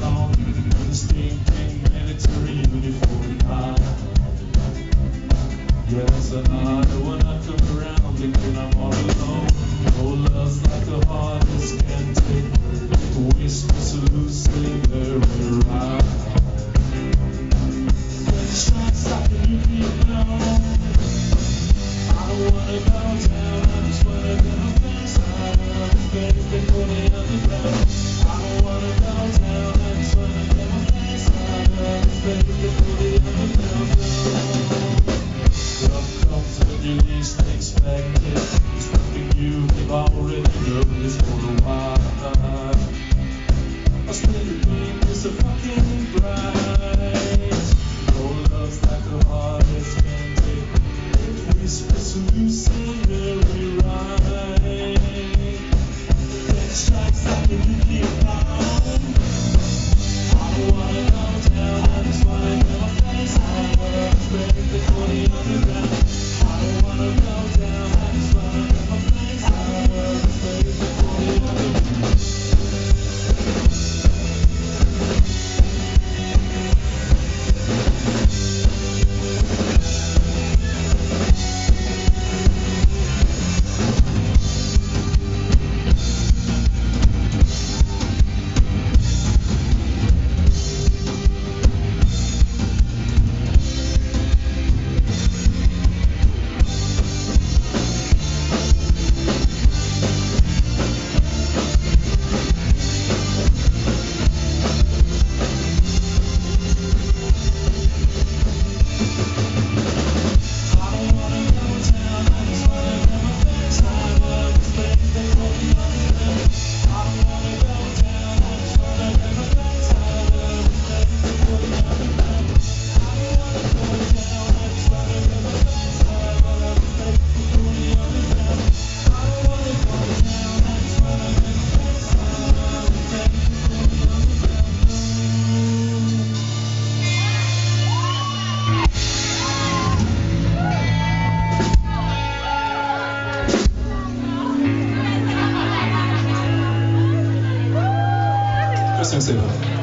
on in stinking military uniform high. Yes, and when I come around thinking I'm all alone. Oh, love's like a heart this can take. The whispers elusive every ride. When strikes like a nuclear bomb, I don't wanna go down, I just wanna get my face out of this place they call the underground. I don't wanna go down, I just wanna get my face out of this place they call the underground. Love comes when you least expect it. It's something you've already noticed for a while. I still think it's a fucking bright. Oh, love's like the hardest can take. Whispers loose in every rhyme. Then strikes like a nuclear bomb. I don't wanna go down, I just wanna get my face out of this place they call the underground. I don't wanna go down, I just wanna get my face out of this place they call the underground. Köszönöm szépen!